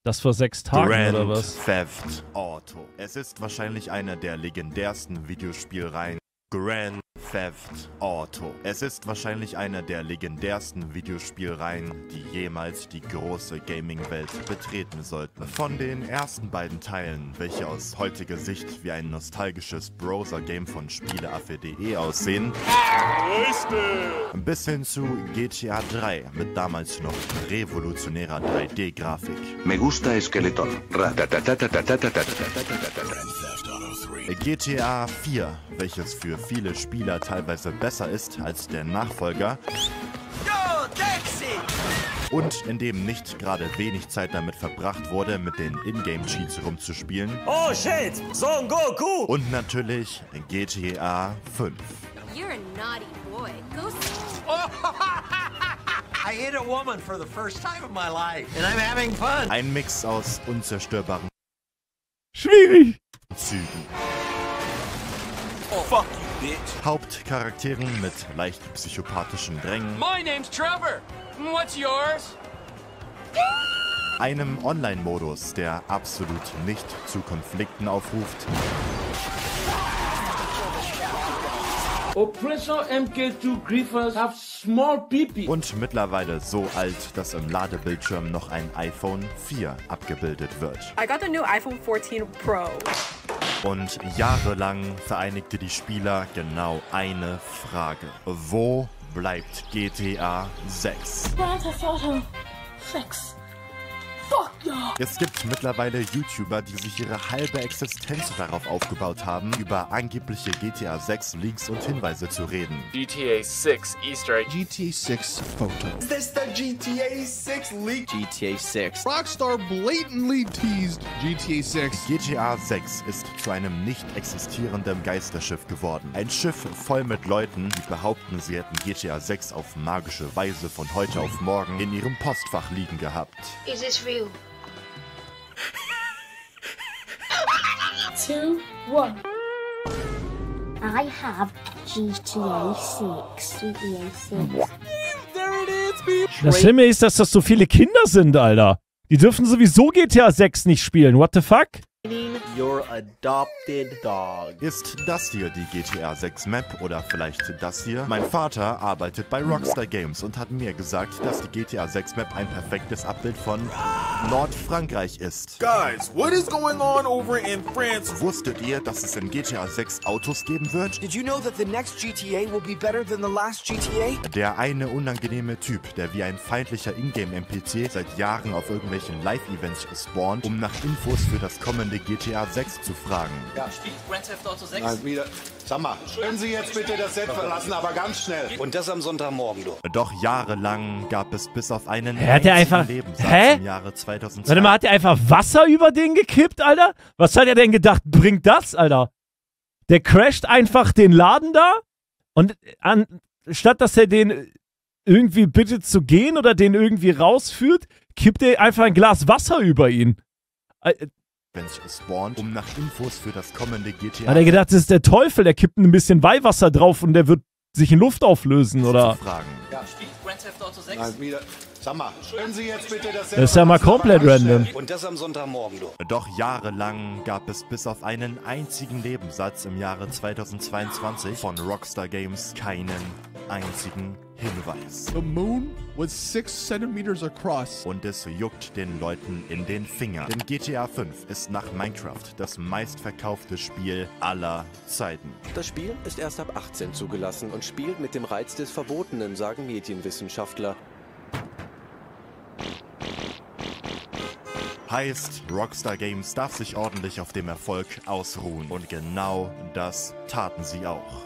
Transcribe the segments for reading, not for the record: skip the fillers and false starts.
Das vor 6 Tagen oder was? Grand Theft Auto. Es ist wahrscheinlich einer der legendärsten Videospielreihen. Grand Theft Auto. Es ist wahrscheinlich einer der legendärsten Videospielreihen, die jemals die große Gaming-Welt betreten sollten. Von den ersten beiden Teilen, welche aus heutiger Sicht wie ein nostalgisches Browser-Game von Spieleaffe.de aussehen, bis hin zu GTA 3 mit damals noch revolutionärer 3D-Grafik. Me gusta Esqueleton. GTA 4, welches für viele Spieler teilweise besser ist als der Nachfolger und in dem nicht gerade wenig Zeit damit verbracht wurde, mit den Ingame-Cheats rumzuspielen. Oh shit! Son Goku! Und natürlich GTA 5. You're a naughty boy. Go I hit a woman for the first time in my life, and I'm having fun. Ein Mix aus unzerstörbaren Schwierig. Zügen, Oh, fuck you, bitch. Hauptcharakteren mit leicht psychopathischen Drängen, My name's Trevor. What's yours? einem Online-Modus, der absolut nicht zu Konflikten aufruft, Oppressor MK2 Griefers have small PP. und mittlerweile so alt, dass im Ladebildschirm noch ein iPhone 4 abgebildet wird. I got the new iPhone 14 Pro. Und jahrelang vereinigte die Spieler genau eine Frage. Wo bleibt GTA 6? Grand Theft Auto 6. Fuck yeah! Es gibt mittlerweile YouTuber, die sich ihre halbe Existenz darauf aufgebaut haben, über angebliche GTA 6 Leaks und Hinweise zu reden. GTA 6 Easter egg. GTA 6 photo. Is this the GTA 6 leak? GTA 6. Rockstar blatantly teased GTA 6. GTA 6 ist zu einem nicht existierenden Geisterschiff geworden. Ein Schiff voll mit Leuten, die behaupten, sie hätten GTA 6 auf magische Weise von heute auf morgen in ihrem Postfach liegen gehabt. Is this real? 2, 1. I have GTA 6. GTA 6. Das Schlimme ist, dass das so viele Kinder sind, Alter. Die dürfen sowieso GTA 6 nicht spielen. What the fuck? Your adopted dog. Ist das hier die GTA 6 Map oder vielleicht das hier? Mein Vater arbeitet bei Rockstar Games und hat mir gesagt, dass die GTA 6 Map ein perfektes Abbild von Nordfrankreich ist. Guys, what is going on over in France? Wusstet ihr, dass es in GTA 6 Autos geben wird? Did you know that the next GTA will be better than the last GTA? Der eine unangenehme Typ, der wie ein feindlicher Ingame-NPC seit Jahren auf irgendwelchen Live-Events spawnt, um nach Infos für das kommende GTA 6 zu fragen. Spielt Grand Theft Auto 6? Mal wieder. Sag mal, können Sie jetzt bitte das Set verlassen, aber ganz schnell. Und das am Sonntagmorgen, du. Doch jahrelang gab es bis auf einen Hat der einzigen einfach- Nebensatz Hä? im Jahre 2002. Warte mal, hat der einfach Wasser über den gekippt, Alter? Was hat er denn gedacht, bringt das, Alter? Der crasht einfach den Laden da und anstatt dass er den irgendwie bittet zu gehen oder den irgendwie rausführt, kippt er einfach ein Glas Wasser über ihn. spawnt, um nach Infos für das kommende GTA Hat er gedacht, das ist der Teufel, der kippt ein bisschen Weihwasser drauf und der wird sich in Luft auflösen, oder? zu fragen. Spielt Grand Theft Auto 6? Mal wieder. Sag mal, können Sie jetzt bitte das Set Das ist ja mal verlassen, komplett aber ganz random. schnell. Und das am Sonntagmorgen, du. Doch jahrelang gab es bis auf einen einzigen Nebensatz im Jahre 2022 von Rockstar Games keinen einzigen Hinweis. The moon was 6 centimeters across. Und es juckt den Leuten in den Fingern. Denn GTA 5 ist nach Minecraft das meistverkaufte Spiel aller Zeiten. Das Spiel ist erst ab 18 zugelassen und spielt mit dem Reiz des Verbotenen, sagen Medienwissenschaftler. Heißt, Rockstar Games darf sich ordentlich auf dem Erfolg ausruhen. Und genau das taten sie auch.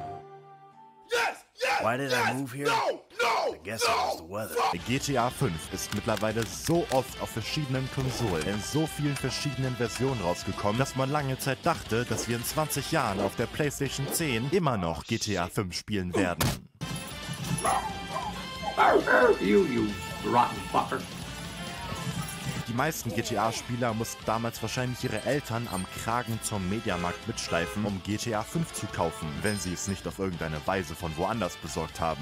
Why did I move here? I guess it was the weather. GTA 5 ist mittlerweile so oft auf verschiedenen Konsolen in so vielen verschiedenen Versionen rausgekommen, dass man lange Zeit dachte, dass wir in 20 Jahren auf der PlayStation 10 immer noch GTA 5 spielen werden. You rotten fucker. Die meisten GTA-Spieler mussten damals wahrscheinlich ihre Eltern am Kragen zum Mediamarkt mitschleifen, um GTA 5 zu kaufen, wenn sie es nicht auf irgendeine Weise von woanders besorgt haben.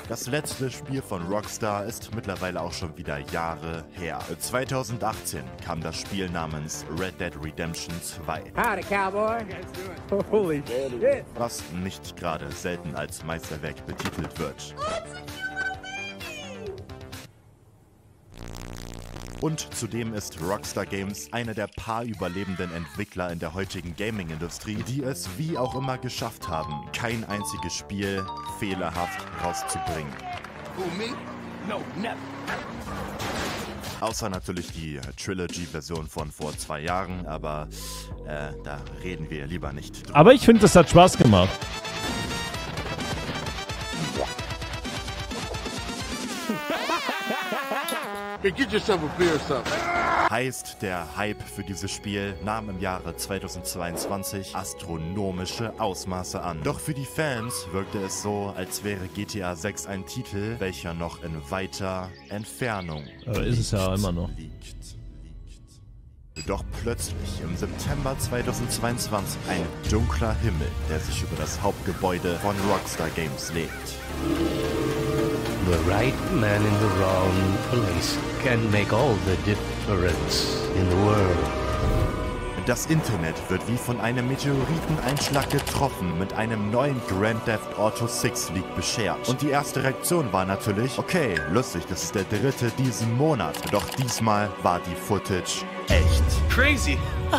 Das letzte Spiel von Rockstar ist mittlerweile auch schon wieder Jahre her. 2018 kam das Spiel namens Red Dead Redemption 2. Howdy, Cowboy. Holy shit. Was nicht gerade selten als Meisterwerk betitelt wird. Und zudem ist Rockstar Games einer der paar überlebenden Entwickler in der heutigen Gaming-Industrie, die es wie auch immer geschafft haben, kein einziges Spiel fehlerhaft rauszubringen. Who, me? No, never. Außer natürlich die Trilogy-Version von vor 2 Jahren, aber da reden wir lieber nicht drüber. Aber ich finde, das hat Spaß gemacht. Hey, get yourself a beer or something. Heißt, der Hype für dieses Spiel nahm im Jahre 2022 astronomische Ausmaße an. Doch für die Fans wirkte es so, als wäre GTA 6 ein Titel, welcher noch in weiter Entfernung Aber ist es ja immer noch. Doch plötzlich im September 2022 ein dunkler Himmel, der sich über das Hauptgebäude von Rockstar Games legt. The right man in the wrong place can make all the difference in the world. Das Internet wird wie von einem Meteoriteneinschlag getroffen, mit einem neuen Grand Theft Auto 6 Leak beschert. Und die erste Reaktion war natürlich, okay, lustig, das ist der 3. diesen Monat. Doch diesmal war die Footage echt. Crazy.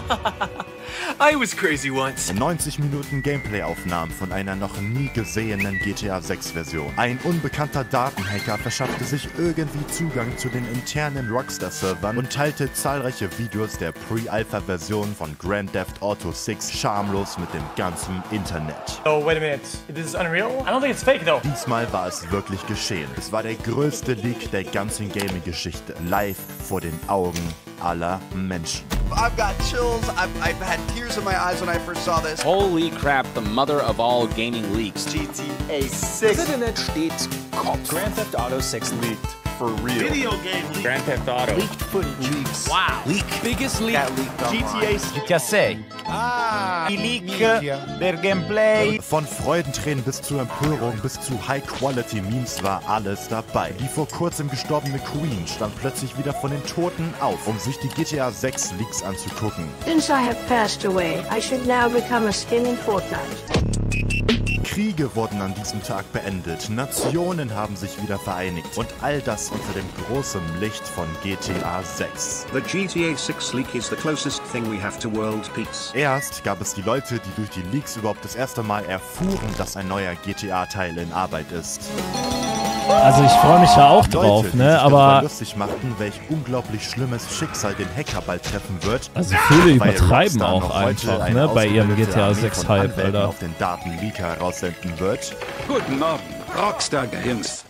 I was crazy once. 90 Minuten Gameplay-Aufnahmen von einer noch nie gesehenen GTA 6 Version. Ein unbekannter Datenhacker verschaffte sich irgendwie Zugang zu den internen Rockstar-Servern und teilte zahlreiche Videos der Pre-Alpha-Version von Grand Theft Auto 6 schamlos mit dem ganzen Internet. Oh, wait a minute. This is unreal? I don't think it's fake, though. Diesmal war es wirklich geschehen. Es war der größte Leak der ganzen Gaming-Geschichte. Live vor den Augen aller Menschen. I've got chills. I've had tears in my eyes when I first saw this. Holy crap, the mother of all gaming leaks. GTA 6. Das Internet steht Kopf. Grand Theft Auto 6 leaked. For real. Video game leak. Grand Theft Auto. Leaked footage. Leaks. Wow. Leak. Biggest leak. GTA 6. Die Leak der Gameplay. Von Freudentränen bis zu Empörung bis zu High-Quality-Memes war alles dabei. Die vor kurzem gestorbene Queen stand plötzlich wieder von den Toten auf, um sich die GTA 6 Leaks anzugucken. Since I have passed away, I should now become a skin in Fortnite. Kriege wurden an diesem Tag beendet, Nationen haben sich wieder vereinigt und all das unter dem großen Licht von GTA 6. The GTA 6 leak is the closest thing we have to world peace. Erst gab es die Leute, die durch die Leaks überhaupt das erste Mal erfuhren, dass ein neuer GTA-Teil in Arbeit ist. Also ich freue mich ja auch drauf, Leute, ne, die sich aber lustig machten, welch unglaublich schlimmes Schicksal den Hacker bald treffen wird. Also viele weil übertreiben Rockstar auch noch heute einfach, eine ne, bei ihrem ausgebildete GTA Armee 6 von Hype, Anwälten Alter. auf den Datenleaker raussenden wird. Guten Abend, Rockstar Games.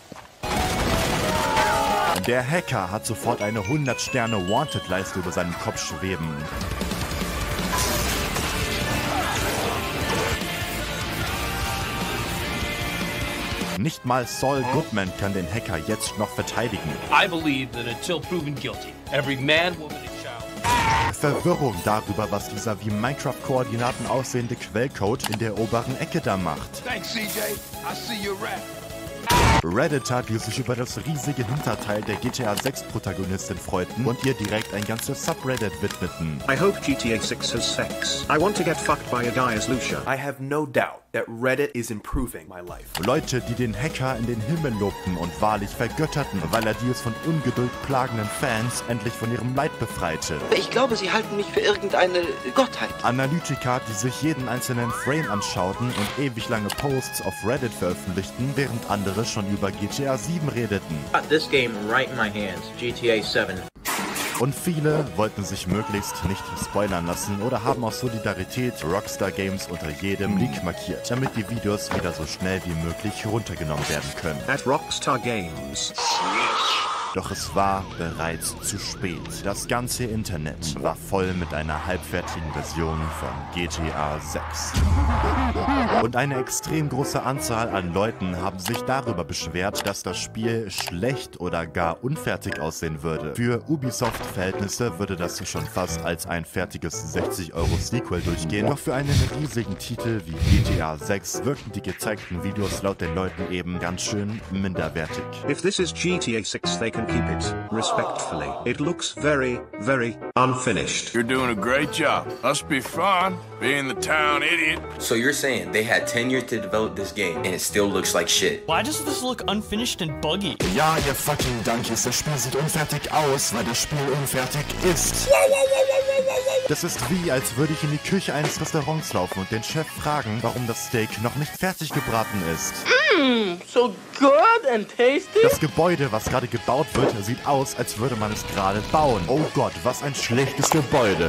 Der Hacker hat sofort eine 100-Sterne-Wanted-Leiste über seinem Kopf schweben. Nicht mal Saul Goodman kann den Hacker jetzt noch verteidigen. I believe that until proven guilty, every man, woman and child. Verwirrung darüber, was dieser wie Minecraft-Koordinaten aussehende Quellcode in der oberen Ecke da macht. Thanks, CJ. I see your rap. Redditor, die sich über das riesige Hinterteil der GTA 6 Protagonistin freuten und ihr direkt ein ganzes Subreddit widmeten. I hope GTA 6 has sex. I want to get fucked by a guy as Lucia. I have no doubt that Reddit is improving my life. Leute, die den Hacker in den Himmel lobten und wahrlich vergötterten, weil er die es von Ungeduld plagenden Fans endlich von ihrem Leid befreite. Ich glaube, sie halten mich für irgendeine Gottheit. Analytiker, die sich jeden einzelnen Frame anschauten und ewig lange Posts auf Reddit veröffentlichten, während andere schon über GTA 7 redeten. This game right in my hands, GTA 7. Und viele wollten sich möglichst nicht spoilern lassen oder haben aus Solidarität Rockstar Games unter jedem Leak markiert, damit die Videos wieder so schnell wie möglich runtergenommen werden können. At Rockstar Games. Doch es war bereits zu spät. Das ganze Internet war voll mit einer halbfertigen Version von GTA 6. Und eine extrem große Anzahl an Leuten haben sich darüber beschwert, dass das Spiel schlecht oder gar unfertig aussehen würde. Für Ubisoft-Verhältnisse würde das schon fast als ein fertiges 60-Euro-Sequel durchgehen. Doch für einen riesigen Titel wie GTA 6 wirken die gezeigten Videos laut den Leuten eben ganz schön minderwertig. If this is GTA 6, they can keep it. Respectfully. It looks very, very unfinished. You're doing a great job. Must be fun being the town idiot. So you're saying they had 10 years to develop this game and it still looks like shit? Why does this look unfinished and buggy? Ja, ihr fucking Donkeys, das Spiel sieht unfertig aus, weil das Spiel unfertig ist. Das ist wie, als würde ich in die Küche eines Restaurants laufen und den Chef fragen, warum das Steak noch nicht fertig gebraten ist. So good and tasty. Das Gebäude, was gerade gebaut wird, sieht aus, als würde man es gerade bauen. Oh Gott, was ein schlechtes Gebäude.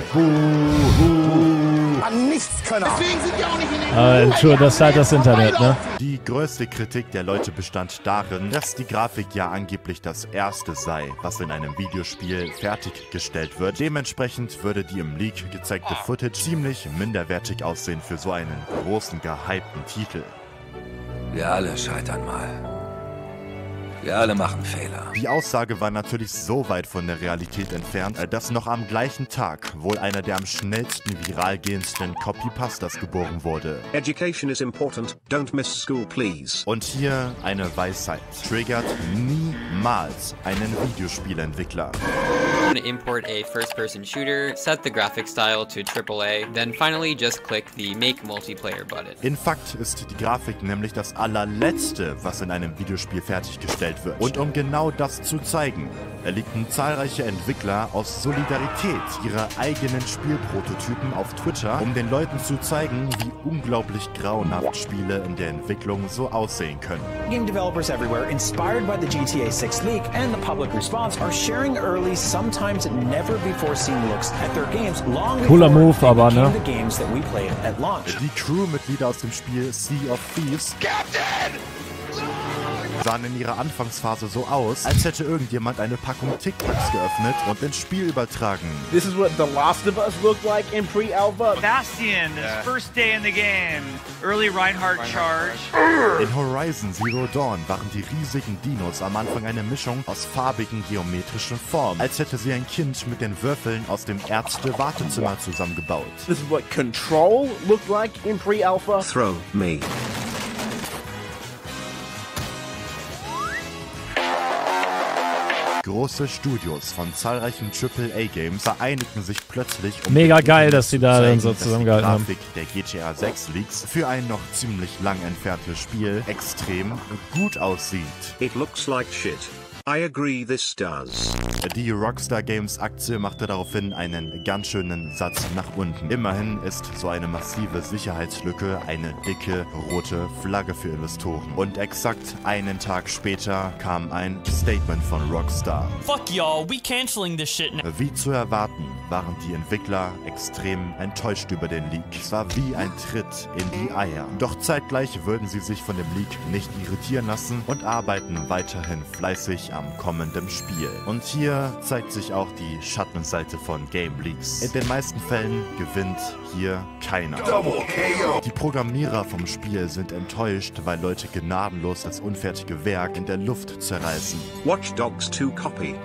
An nichts können. Deswegen sind die auch nicht in den Entschuldigung, das ist halt das Internet, ne? Die größte Kritik der Leute bestand darin, dass die Grafik ja angeblich das erste sei, was in einem Videospiel fertiggestellt wird. Dementsprechend würde die im Leak gezeigte Footage ziemlich minderwertig aussehen für so einen großen, gehypten Titel. Wir alle scheitern mal. Wir alle machen Fehler. Die Aussage war natürlich so weit von der Realität entfernt, dass noch am gleichen Tag wohl einer der am schnellsten viral gehendsten Copypastas geboren wurde. Education is important. Don't miss school, please. Und hier eine Weisheit. Triggert niemals einen Videospielentwickler. Import a first-person shooter, set the graphic style to AAA, then finally just click the Make Multiplayer button. In Fakt ist die Grafik nämlich das allerletzte, was in einem Videospiel fertiggestellt wird. Und um genau das zu zeigen, erlegten zahlreiche Entwickler aus Solidarität ihre eigenen Spielprototypen auf Twitter, um den Leuten zu zeigen, wie unglaublich grauenhaft Spiele in der Entwicklung so aussehen können. Game developers everywhere, inspired by the GTA 6 leak and the public response, are sharing early, sometimes never before seen looks at their games long Cooler before Move, they aber, became ne? the games that we played at launch. Die Crewmitglieder aus dem Spiel Sea of Thieves sahen in ihrer Anfangsphase so aus, als hätte irgendjemand eine Packung Tic-Tacs geöffnet und ins Spiel übertragen. This is what The Last of Us looked like in pre-alpha. Bastion, this first day in the game. Early Reinhardt charge. In Horizon Zero Dawn waren die riesigen Dinos am Anfang eine Mischung aus farbigen geometrischen Formen, als hätte sie ein Kind mit den Würfeln aus dem Ärzte-Wartezimmer zusammengebaut. This is what Control looked like in pre-alpha. Throw me. Große Studios von zahlreichen AAA-Games vereinigten sich plötzlich, um mega geil, dass sie da dann so dass die zusammengehalten haben. Grafik der GTA 6 Leaks für ein noch ziemlich lang entferntes Spiel extrem gut aussieht. It looks like shit. I agree, this does. Die Rockstar Games Aktie machte daraufhin einen ganz schönen Satz nach unten. Immerhin ist so eine massive Sicherheitslücke eine dicke rote Flagge für Investoren. Und exakt einen Tag später kam ein Statement von Rockstar. Fuck y'all, we canceling this shit now. Wie zu erwarten, waren die Entwickler extrem enttäuscht über den Leak. Es war wie ein Tritt in die Eier. Doch zeitgleich würden sie sich von dem Leak nicht irritieren lassen und arbeiten weiterhin fleißig am kommenden Spiel. Und hier zeigt sich auch die Schattenseite von Game Leaks. In den meisten Fällen gewinnt hier keiner. Die Programmierer vom Spiel sind enttäuscht, weil Leute gnadenlos das unfertige Werk in der Luft zerreißen. Watch Dogs 2 Copy.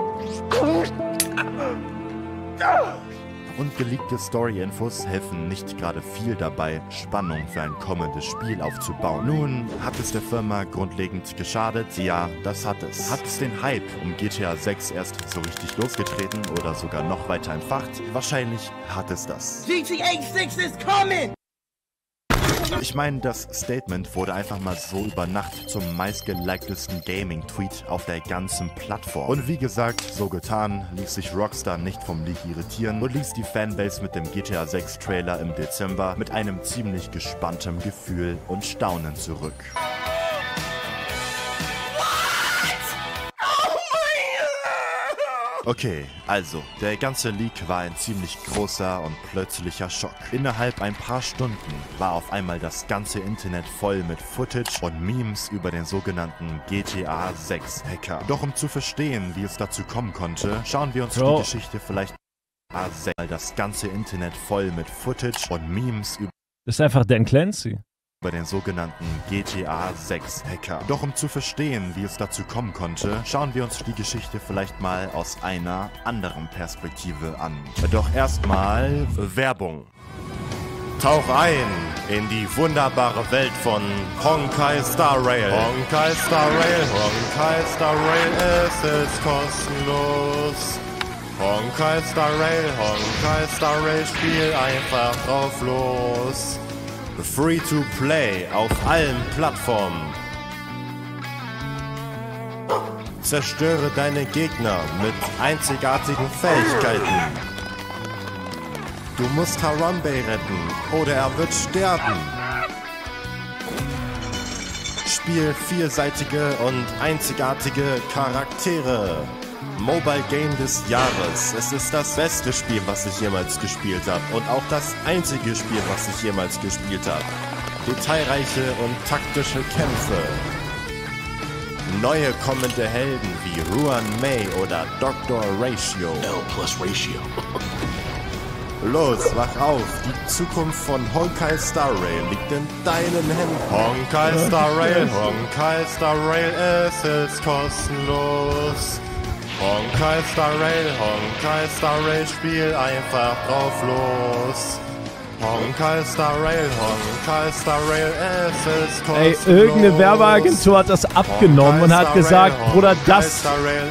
Und geleakte Story-Infos helfen nicht gerade viel dabei, Spannung für ein kommendes Spiel aufzubauen. Nun, hat es der Firma grundlegend geschadet? Ja, das hat es. Hat es den Hype um GTA 6 erst so richtig losgetreten oder sogar noch weiter entfacht? Wahrscheinlich hat es das. GTA 6 is coming! Ich meine, das Statement wurde einfach mal so über Nacht zum meistgeliktesten Gaming-Tweet auf der ganzen Plattform. Und wie gesagt, so getan, ließ sich Rockstar nicht vom Leak irritieren und ließ die Fanbase mit dem GTA 6 Trailer im Dezember mit einem ziemlich gespannten Gefühl und Staunen zurück. Okay, also, der ganze Leak war ein ziemlich großer und plötzlicher Schock. Innerhalb ein paar Stunden war auf einmal das ganze Internet voll mit Footage und Memes über den sogenannten GTA 6 Hacker. Doch um zu verstehen, wie es dazu kommen konnte, schauen wir uns die Geschichte vielleicht das ganze Internet voll mit Footage und Memes Das ist einfach Dan Clancy. Über den sogenannten GTA 6 Hacker. Doch um zu verstehen, wie es dazu kommen konnte, schauen wir uns die Geschichte vielleicht mal aus einer anderen Perspektive an. Doch erstmal Werbung. Tauch ein in die wunderbare Welt von Honkai Star Rail. Honkai Star Rail, Honkai Star Rail, es ist kostenlos. Honkai Star Rail, Honkai Star Rail, spiel einfach drauf los. Free to play auf allen Plattformen. Zerstöre deine Gegner mit einzigartigen Fähigkeiten. Du musst Harambe retten oder er wird sterben. Spiel vielseitige und einzigartige Charaktere. Mobile Game des Jahres. Es ist das beste Spiel, was ich jemals gespielt habe. Und auch das einzige Spiel, was ich jemals gespielt habe. Detailreiche und taktische Kämpfe. Neue kommende Helden wie Ruan Mei oder Dr. Ratio. L+Ratio. Los, wach auf. Die Zukunft von Honkai Star Rail liegt in deinen Händen. Honkai Star Rail, Honkai Star Rail, es ist kostenlos. Honkai Star Rail, spiel einfach drauf los. Honkai Star Rail, es ist kostenlos. Ey, irgendeine Werbeagentur hat das abgenommen und hat gesagt, Bruder, das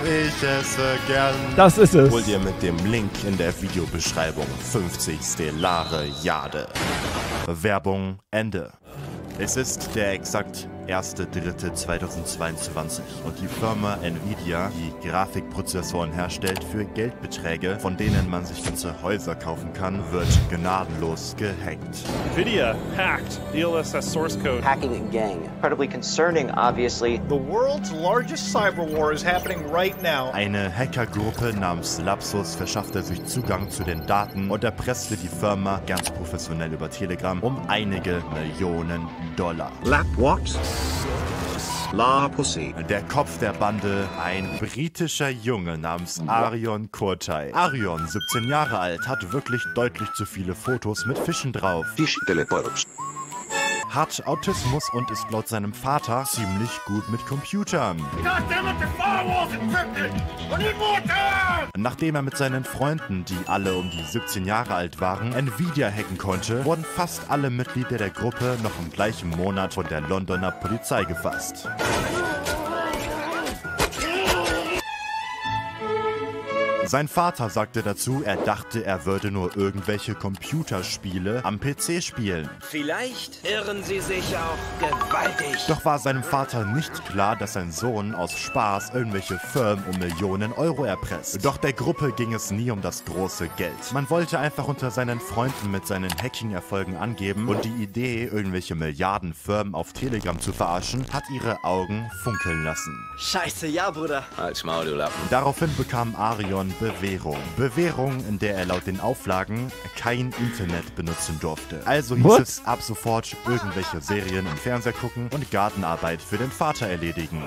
ist es. Hol dir mit dem Link in der Videobeschreibung 50 Stellare Jade. Werbung Ende. Es ist der exakt 1.3.2022 und die Firma Nvidia, die Grafikprozessoren herstellt für Geldbeträge, von denen man sich ganze Häuser kaufen kann, wird gnadenlos gehackt. Nvidia hacked DLSS source code. Hacking a gang. Incredibly concerning, obviously. The world's largest cyber war is happening right now. Eine Hackergruppe namens Lapsus verschaffte sich Zugang zu den Daten und erpresste die Firma ganz professionell über Telegram um einige Millionen $. Lap what? La Pussy. Der Kopf der Bande, ein britischer Junge namens Arion Kurtai. Arion, 17 Jahre alt, hat wirklich deutlich zu viele Fotos mit Fischen drauf. Hat Autismus und ist laut seinem Vater ziemlich gut mit Computern. Nachdem er mit seinen Freunden, die alle um die 17 Jahre alt waren, Nvidia hacken konnte, wurden fast alle Mitglieder der Gruppe noch im gleichen Monat von der Londoner Polizei gefasst. Sein Vater sagte dazu, er dachte, er würde nur irgendwelche Computerspiele am PC spielen. Vielleicht irren sie sich auch gewaltig. Doch war seinem Vater nicht klar, dass sein Sohn aus Spaß irgendwelche Firmen um Millionen Euro erpresst. Doch der Gruppe ging es nie um das große Geld. Man wollte einfach unter seinen Freunden mit seinen Hacking-Erfolgen angeben und die Idee, irgendwelche Milliardenfirmen auf Telegram zu verarschen, hat ihre Augen funkeln lassen. Scheiße, ja, Bruder. Halt's Maul, du Lappen. Daraufhin bekam Arion Bewährung. Bewährung, in der er laut den Auflagen kein Internet benutzen durfte. Also hieß es ab sofort irgendwelche Serien im Fernseher gucken und Gartenarbeit für den Vater erledigen.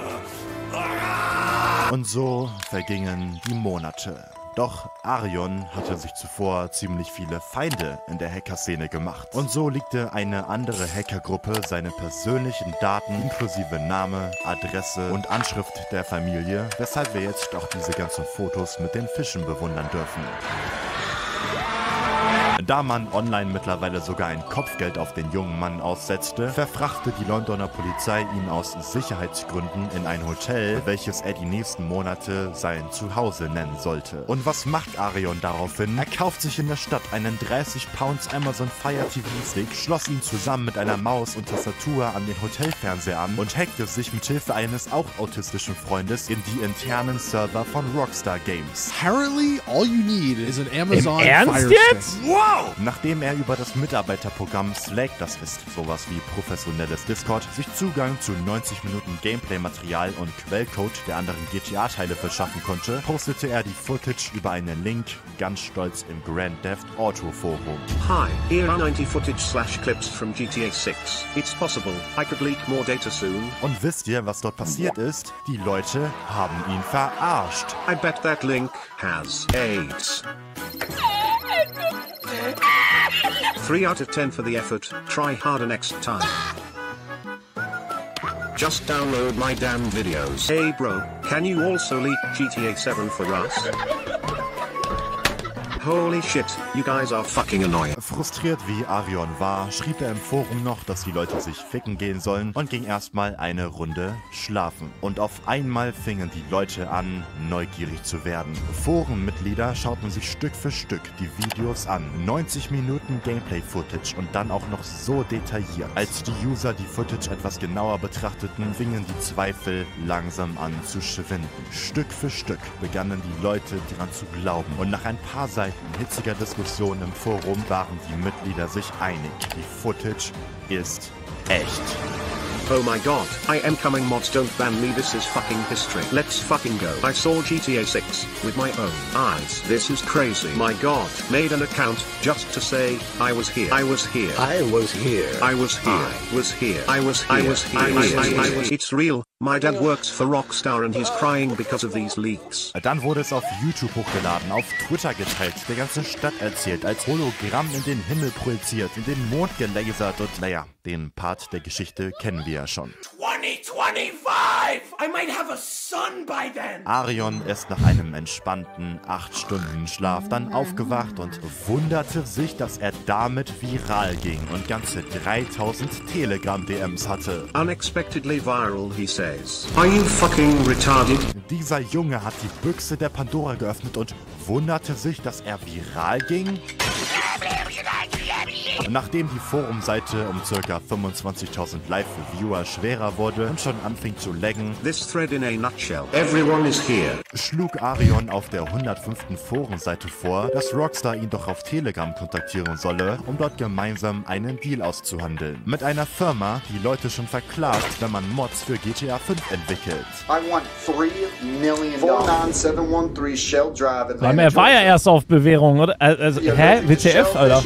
Und so vergingen die Monate. Doch Arion hatte sich zuvor ziemlich viele Feinde in der Hacker-Szene gemacht. Und so legte eine andere Hackergruppe seine persönlichen Daten inklusive Name, Adresse und Anschrift der Familie, weshalb wir jetzt auch diese ganzen Fotos mit den Fischen bewundern dürfen. Da man online mittlerweile sogar ein Kopfgeld auf den jungen Mann aussetzte, verfrachtete die Londoner Polizei ihn aus Sicherheitsgründen in ein Hotel, welches er die nächsten Monate sein Zuhause nennen sollte. Und was macht Arion daraufhin? Er kauft sich in der Stadt einen 30 Pounds Amazon Fire TV Stick, schloss ihn zusammen mit einer Maus und Tastatur an den Hotelfernseher an und hackte sich mit Hilfe eines auch autistischen Freundes in die internen Server von Rockstar Games. Apparently, all you need is an Amazon Im Ernst Fire jetzt? Stick. What? Wow! Nachdem er über das Mitarbeiterprogramm Slack, das ist sowas wie professionelles Discord, sich Zugang zu 90 Minuten Gameplay-Material und Quellcode der anderen GTA-Teile verschaffen konnte, postete er die Footage über einen Link ganz stolz im Grand Theft Auto Forum. Hi, here are 90 footage/clips from GTA 6. It's possible I could leak more data soon. Und wisst ihr, was dort passiert ist? Die Leute haben ihn verarscht. I bet that link has AIDS. 3 out of 10 for the effort. Try harder next time. Just download my damn videos. Hey bro, can you also leak GTA 7 for us? Holy shit, you guys are fucking annoying. Frustriert wie Arion war, schrieb er im Forum noch, dass die Leute sich ficken gehen sollen und ging erstmal eine Runde schlafen. Und auf einmal fingen die Leute an, neugierig zu werden. Forenmitglieder schauten sich Stück für Stück die Videos an. 90 Minuten Gameplay-Footage und dann auch noch so detailliert. Als die User die Footage etwas genauer betrachteten, fingen die Zweifel langsam an zu schwinden. Stück für Stück begannen die Leute daran zu glauben. Und nach ein paar Seiten hitziger Diskussion im Forum waren die Mitglieder sich einig. Die Footage ist echt. Oh my god, I am coming mods, don't ban me, this is fucking history. Let's fucking go. I saw GTA 6 with my own eyes. This is crazy. My god, made an account just to say I was here. I was here. I was here. I was here. I was here. I was here. I was here. I was. It's real. My dad works for Rockstar and he's crying because of these leaks. Dann wurde es auf YouTube hochgeladen, auf Twitter geteilt, der ganze Stadt erzählt, als Hologramm in den Himmel projiziert, in den Mond gelasert und naja, den Part der Geschichte kennen wir ja schon. 2025! I might have a son by then! Arion ist nach einem entspannten 8-Stunden-Schlaf dann aufgewacht und wunderte sich, dass er damit viral ging und ganze 3000 Telegram-DMs hatte. Unexpectedly viral, he says. Are you fucking retarded? Dieser Junge hat die Büchse der Pandora geöffnet und wunderte sich, dass er viral ging. Nachdem die Forumseite um ca. 25.000 Live-Viewer schwerer wurde und schon anfing zu laggen, This thread in a nutshell. Everyone is here. Schlug Arion auf der 105. Forenseite vor, dass Rockstar ihn doch auf Telegram kontaktieren solle, um dort gemeinsam einen Deal auszuhandeln. Mit einer Firma, die Leute schon verklagt, wenn man Mods für GTA 5 entwickelt. I want $3 million. 49713 Shell Drive. Er war ja erst auf Bewährung, oder? Also, hä? WTF, Alter?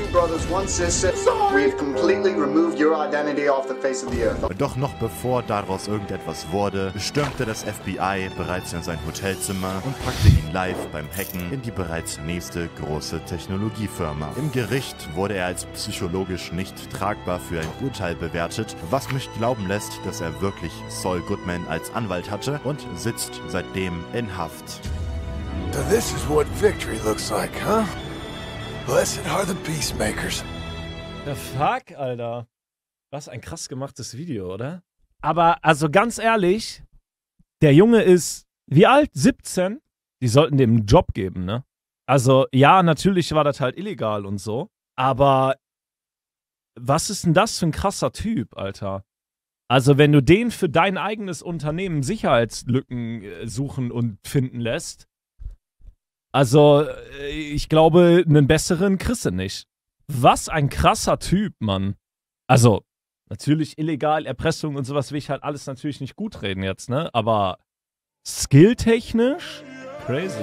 Doch noch bevor daraus irgendetwas wurde, stürmte das FBI bereits in sein Hotelzimmer und packte ihn live beim Hacken in die bereits nächste große Technologiefirma. Im Gericht wurde er als psychologisch nicht tragbar für ein Urteil bewertet, was mich glauben lässt, dass er wirklich Saul Goodman als Anwalt hatte und sitzt seitdem in Haft. So this is what victory looks like, huh? Blessed are the peacemakers. The fuck, Alter. Was ein krass gemachtes Video, oder? Aber, also ganz ehrlich, der Junge ist, wie alt? 17? Die sollten dem einen Job geben, ne? Also, ja, natürlich war das halt illegal und so, aber was ist denn das für ein krasser Typ, Alter? Also, wenn du den für dein eigenes Unternehmen Sicherheitslücken suchen und finden lässt, also, ich glaube, einen besseren kriegst du nicht. Was ein krasser Typ, Mann. Also, natürlich illegal, Erpressung und sowas will ich halt alles natürlich nicht gut reden jetzt, ne? Aber skilltechnisch? Crazy.